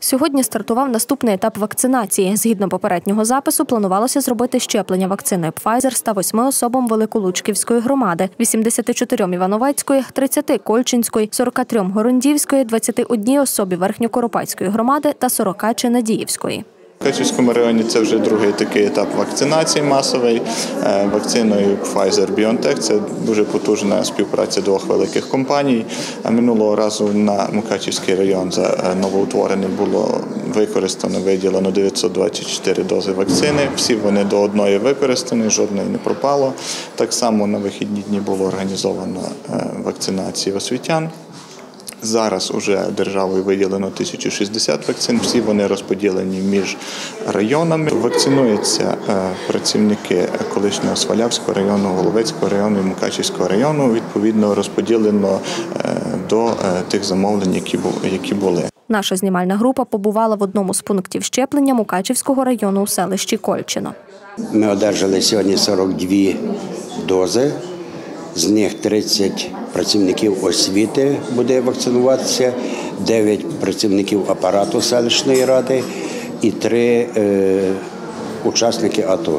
Сьогодні стартував наступний етап вакцинації. Згідно попереднього запису, планувалося зробити щеплення вакциною Pfizer 108 особам Великолучківської громади, 84 Івановецької, 30 Кольчинської, 43 Горондівської, 21 особі Верхньокоропатської громади та 40 Чинадіївської. В Мукачівському районі це вже другий такий етап вакцинації масової. Вакциною Pfizer-BioNTech – це дуже потужна співпраця двох великих компаній. Минулого разу на Мукачівський район за новоутворений було виділено 924 дози вакцини. Всі вони до одної використані, жодної не пропало. Так само на вихідні дні було організовано вакцинацію освітян. Зараз уже державою виділено 1060 вакцин, всі вони розподілені між районами. Вакцинуються працівники колишнього Свалявського району, Головецького району і Мукачівського району, відповідно розподілено до тих замовлень, які були. Наша знімальна група побувала в одному з пунктів щеплення Мукачівського району у селищі Кольчино. Ми одержали сьогодні 42 дози, з них 30 працівників освіти буде вакцинуватися, 9 працівників апарату селищної ради і 3 учасники АТО.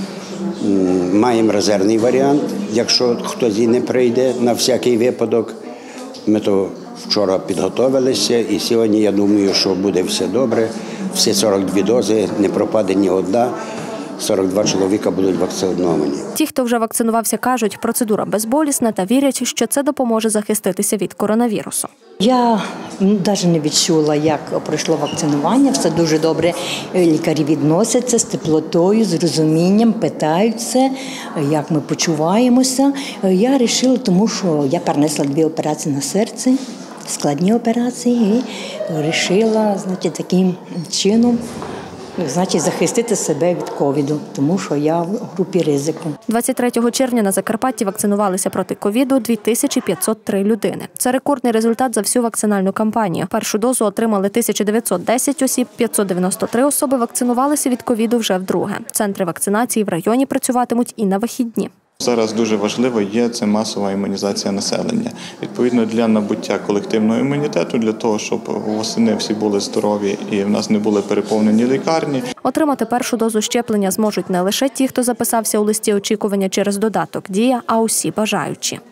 Маємо резервний варіант, якщо хтось і не прийде на всякий випадок. Ми то вчора підготовилися і сьогодні, я думаю, що буде все добре. Всі 42 дози, не пропаде ні одна. 42 чоловіка будуть вакциновані. Ті, хто вже вакцинувався, кажуть, процедура безболісна та вірять, що це допоможе захиститися від коронавірусу. Я навіть не відчула, як пройшло вакцинування. Все дуже добре. Лікарі відносяться з теплотою, з розумінням, питаються, як ми почуваємося. Я вирішила, тому що я перенесла 2 операції на серці, складні операції, і вирішила, таким чином, захистити себе від ковіду, тому що я в групі ризику. 23 червня на Закарпатті вакцинувалися проти ковіду 2503 людини. Це рекордний результат за всю вакцинальну кампанію. Першу дозу отримали 1910 осіб, 593 особи вакцинувалися від ковіду вже вдруге. Центри вакцинації в районі працюватимуть і на вихідні. Зараз дуже важливо є це масова імунізація населення. Відповідно, для набуття колективного імунітету, для того, щоб восени всі були здорові і в нас не були переповнені лікарні. Отримати першу дозу щеплення зможуть не лише ті, хто записався у листі очікування через додаток «Дія», а усі бажаючі.